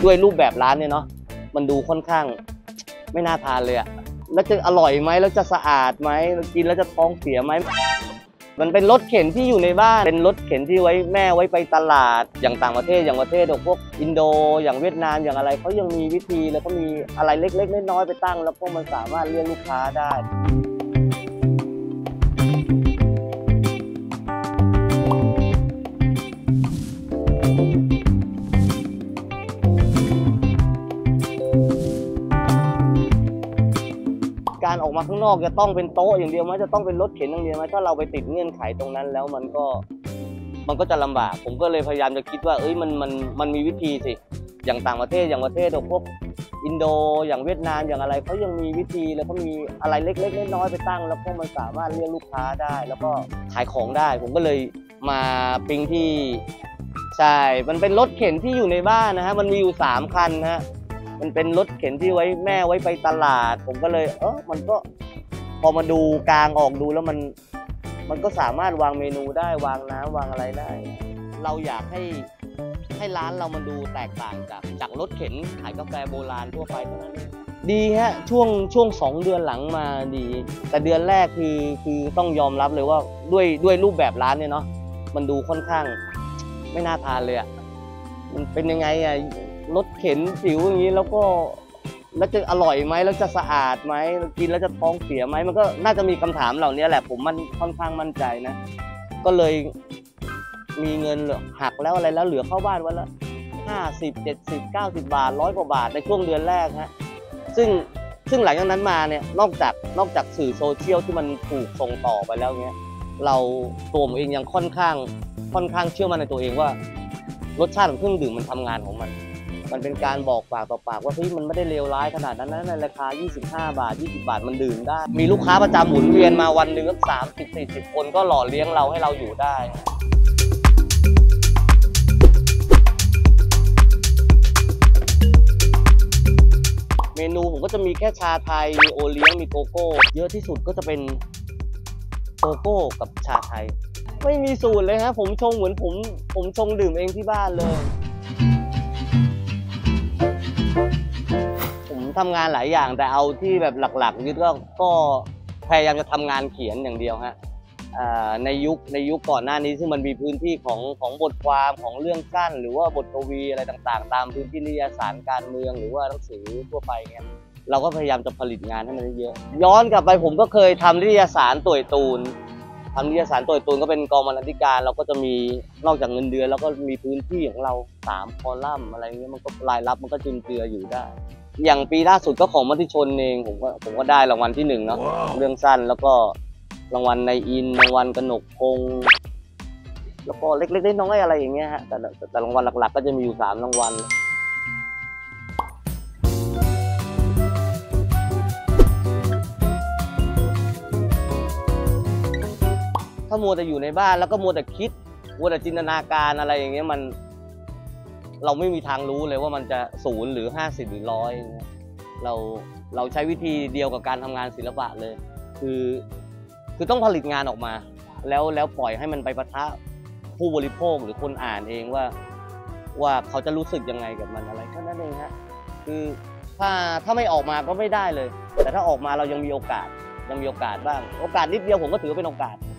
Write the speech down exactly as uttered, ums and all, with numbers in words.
ด้วยรูปแบบร้านเนี่ยเนาะมันดูค่อนข้างไม่น่าทานเลยอะแล้วจะอร่อยไหมแล้วจะสะอาดไหมกินแล้วจะท้องเสียไหมมันเป็นรถเข็นที่อยู่ในบ้านเป็นรถเข็นที่ไว้แม่ไว้ไปตลาดอย่างต่างประเทศอย่างประเทศพวกอินโดอย่างเวียดนามอย่างอะไรเขายังมีวิธีแล้วก็มีอะไรเล็กๆน้อยๆไปตั้งแล้วก็มันสามารถเรียกลูกค้าได้การออกมาข้างนอกจะต้องเป็นโต๊ะอย่างเดียวไหมจะต้องเป็นรถเข็นอย่างเดียวไหมถ้าเราไปติดเงื่อนไขตรงนั้นแล้วมันก็มันก็จะลำบากผมก็เลยพยายามจะคิดว่าเอ้ยมันมันมันมีวิธีสิอย่างต่างประเทศอย่างประเทศพวกอินโดอย่างเวียดนามอย่างอะไรเขายังมีวิธีแล้วก็มีอะไรเล็กๆน้อยๆไปตั้งแล้วก็มันสามารถเรียกลูกค้าได้แล้วก็ขายของได้ผมก็เลยมาปิ้งที่ใช่มันเป็นรถเข็นที่อยู่ในบ้านนะฮะมันมีอยู่สามคันฮะมันเป็นรถเข็นที่ไว้แม่ไว้ไปตลาดผมก็เลยเออมันก็พอมาดูกลางออกดูแล้วมันมันก็สามารถวางเมนูได้วางน้ำวางอะไรได้เราอยากให้ให้ร้านเรามันดูแตกต่างจากจากรถเข็นขายกาแฟโบราณทั่วไปเท่านั้นดีฮะช่วงช่วงสองเดือนหลังมาดีแต่เดือนแรกคือคือต้องยอมรับเลยว่าด้วยด้วยรูปแบบร้านเนี่ยเนาะมันดูค่อนข้างไม่น่าทานเลยอ่ะมันเป็นยังไงอ่ะรถเข็นผิวอย่างนี้แล้วก็แล้วจะอร่อยไหมแล้วจะสะอาดไหมกินแล้วจะท้องเสียไหมมันก็น่าจะมีคำถามเหล่านี้แหละผมมันค่อนข้างมั่นใจนะก็เลยมีเงินหักแล้วอะไรแล้วเหลือเข้าบ้านวันละห้าสิบเจ็ดสิบเก้าสิบบาทร้อยกว่าบาทในช่วงเดือนแรกฮะซึ่งซึ่งหลังจากนั้นมาเนี่ยนอกจากนอกจากสื่อโซเชียลที่มันถูกส่งต่อไปแล้วเนี้ยเราตัวผมเองยังค่อนข้างค่อนข้างเชื่อมั่นในตัวเองว่ารสชาติของเครื่องดื่มมันทำงานของมันมันเป็นการบอกปากต่อปากว่าเฮ้ยมันไม่ได้เลวร้ายขนาดนั้นนะในราคายี่สิบห้าบาทยี่สิบบาทมันดื่มได้มีลูกค้าประจำหมุนเวียนมาวันหนึ่งก็สามสิบสี่สิบคนก็หล่อเลี้ยงเราให้เราอยู่ได้เมนูผมก็จะมีแค่ชาไทยมีโอเลี้ยงมีโกโก้เยอะที่สุดก็จะเป็นโกโก้กับชาไทยไม่มีสูตรเลยฮะผมชงเหมือนผมผมชงดื่มเองที่บ้านเลยผมทำงานหลายอย่างแต่เอาที่แบบหลักๆยึดก็ก็พยายามจะทำงานเขียนอย่างเดียวฮะในยุคในยุคก่อนหน้านี้ซึ่งมันมีพื้นที่ของของบทความของเรื่องสั้นหรือว่าบทกวีอะไรต่างๆตามพื้นที่นิตยสารการเมืองหรือว่าหนังสือทั่วไปเงี้ยเราก็พยายามจะผลิตงานให้มันเยอะย้อนกลับไปผมก็เคยทำนิตยสารต่วยตูนทำนิตยสารต่วยตูนก็เป็นกองบรรณาธิการเราก็จะมีนอกจากเงินเดือนแล้วก็มีพื้นที่ของเราสามคอลัมน์อะไรเงี้ยมันก็รายรับมันก็จุนเจืออยู่ได้อย่างปีล่าสุดก็ของมติชนเองผมก็ผมก็ได้รางวัลที่หนึ่งเนาะ wow. เรื่องสั้นแล้วก็รางวัลในอินรางวัลกนกพงษ์แล้วก็เล็กๆน้อยๆอะไรอย่างเงี้ยฮะแต่แต่รางวัลหลักๆก็จะมีอยู่สามรางวัลถ้ามัวแต่อยู่ในบ้านแล้วก็มัวแต่คิดมัวแต่จินตนาการอะไรอย่างเงี้ยมันเราไม่มีทางรู้เลยว่ามันจะศูนย์หรือห้าสิบหรือร้อยเราเราใช้วิธีเดียวกับการทำงานศิลปะเลยคือคือต้องผลิตงานออกมาแล้วแล้วปล่อยให้มันไปปะทะผู้บริโภคหรือคนอ่านเองว่าว่าเขาจะรู้สึกยังไงกับมันอะไรแค่นั้นเองฮะคือถ้าถ้าไม่ออกมาก็ไม่ได้เลยแต่ถ้าออกมาเรายังมีโอกาสยังมีโอกาสบ้างโอกาสนิดเดียวผมก็ถือว่าเป็นโอกาส